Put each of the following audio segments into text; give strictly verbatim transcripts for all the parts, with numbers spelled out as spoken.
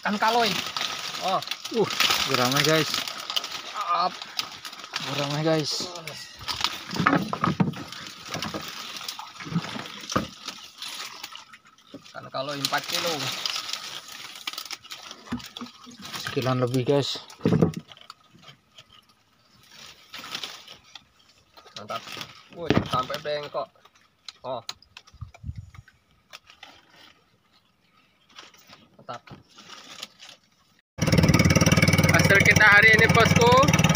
Ikan kaloi. Oh, Uh, gurame guys. up. Gurame guys. Ikan kaloi empat kilo. Sekilan lebih guys. Mantap. Wih, sampai bengkok. Oh. Mantap. Hasil kita hari ini bosku.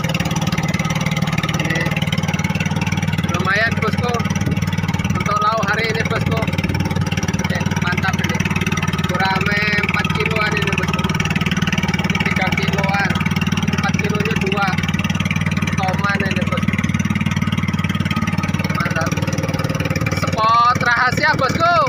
Ini lumayan bosku. Untuk lauk hari ini bosku. Oke, mantap ini. Gurame empat kiloan ini bosku. Ini tiga kiloan. empat kilonya dua. Toman ini bosku. Mantap. Spot rahasia bosku.